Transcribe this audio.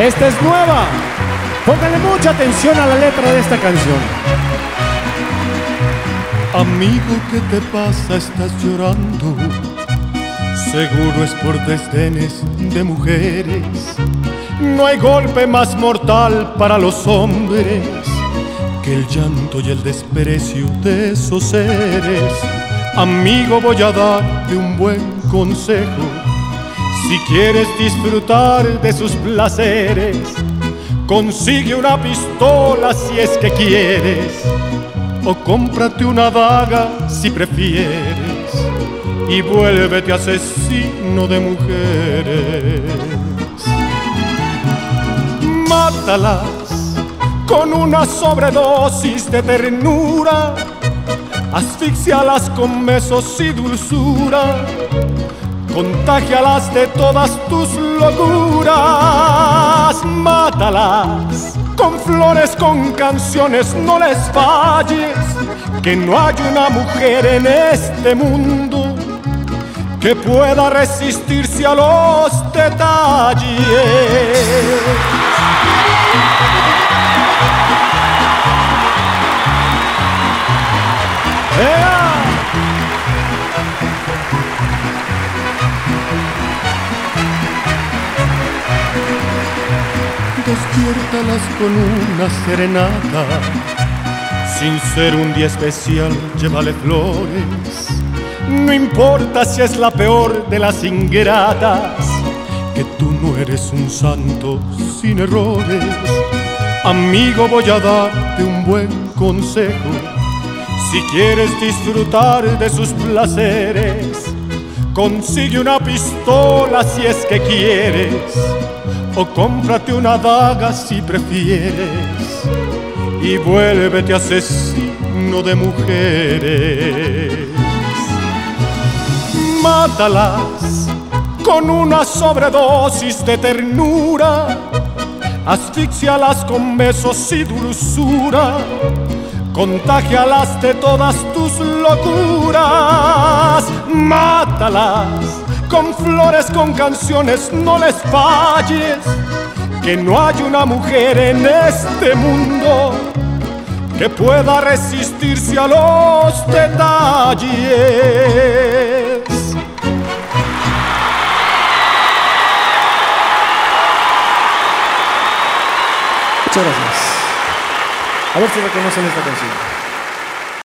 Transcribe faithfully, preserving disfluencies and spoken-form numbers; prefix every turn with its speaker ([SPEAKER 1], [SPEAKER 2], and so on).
[SPEAKER 1] Esta es nueva. Póngale mucha atención a la letra de esta canción.
[SPEAKER 2] Amigo, ¿qué te pasa? Estás llorando. Seguro es por desdenes de mujeres. No hay golpe más mortal para los hombres que el llanto y el desprecio de esos seres. Amigo, voy a darte un buen consejo. Si quieres disfrutar de sus placeres, consigue una pistola si es que quieres, o cómprate una daga si prefieres, y vuélvete asesino de mujeres. Mátalas con una sobredosis de ternura, asfixialas con besos y dulzura, contágialas de todas tus locuras. Mátalas con flores, con canciones, no les falles, que no hay una mujer en este mundo que pueda resistirse a los detalles. ¡Ea! Despiértalas con una serenata, sin ser un día especial, llévale flores. No importa si es la peor de las ingratas, que tú no eres un santo sin errores. Amigo, voy a darte un buen consejo. Si quieres disfrutar de sus placeres, consigue una pistola si es que quieres, o cómprate una daga si prefieres, y vuélvete asesino de mujeres. Mátalas con una sobredosis de ternura, asfixialas con besos y dulzura, contágialas de todas tus locuras. Mátalas con flores, con canciones, no les falles, que no hay una mujer en este mundo que pueda resistirse a los detalles.
[SPEAKER 1] Muchas gracias. A ver si reconocen esta canción.